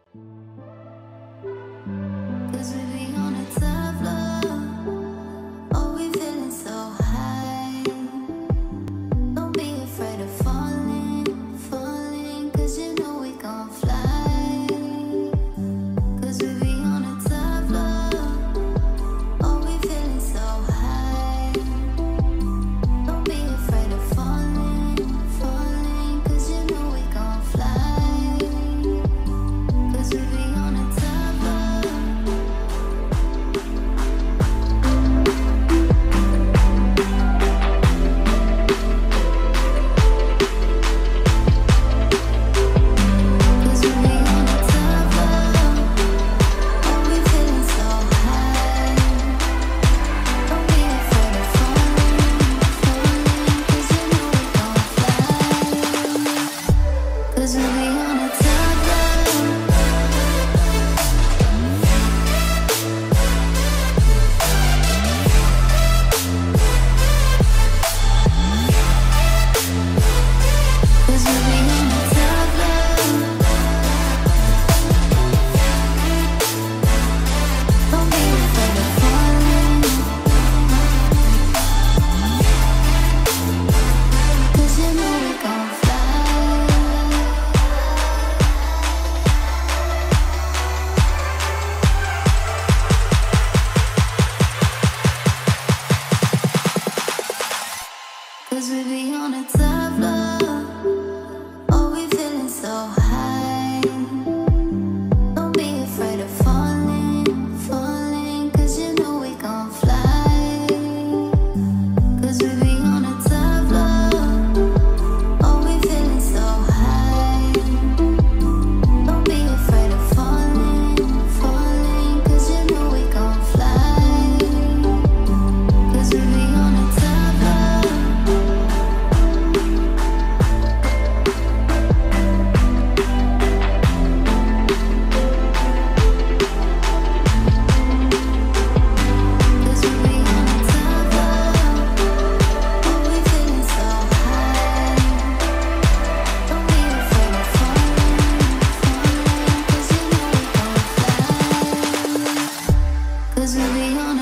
'Cause we be on a tough love. Oh, we feeling so high. Don't be afraid of falling, falling. 'Cause you know we gon' fly. 'Cause we be on a tough love. Oh, we feeling so high. Don't be afraid of falling, falling. 'Cause you know we gon' fly. 'Cause we be on a tough love. 'Cause we be on a tough love. Oh, we feeling so high. Don't be afraid of falling, falling. 'Cause you know we gon' fly. 'Cause we be on a tough love. 'Cause we be on a tough love. Don't be afraid of falling. 'Cause you know we gon' fly. 'Cause we be on a tough love. Oh, we feeling so high. Don't be afraid of falling, falling. 'Cause you know we gon' fly. 'Cause we be on a tough love. Oh, we feeling so high. Don't be afraid of falling, falling. 'Cause you know we gon' fly. 'Cause we be on a tough love. 'Cause we be on a tough love. Oh, we feeling so high. Don't be afraid of falling, falling. 'Cause you know we gon' fly. 'Cause we be on